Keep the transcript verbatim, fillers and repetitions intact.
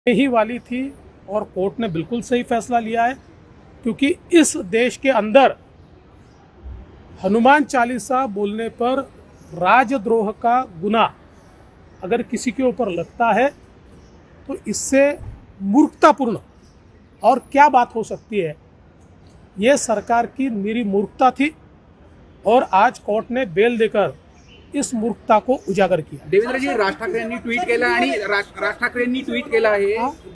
ही वाली थी और कोर्ट ने बिल्कुल सही फैसला लिया है, क्योंकि इस देश के अंदर हनुमान चालीसा बोलने पर राजद्रोह का गुनाह अगर किसी के ऊपर लगता है तो इससे मूर्खतापूर्ण और क्या बात हो सकती है। ये सरकार की निरी मूर्खता थी और आज कोर्ट ने बेल देकर इस मूर्खता को उजागर किया। देवेंद्रजी, राज ठाकरेंनी ट्विट केलं आणि राज ठाकरेंनी ट्विट केलं आहे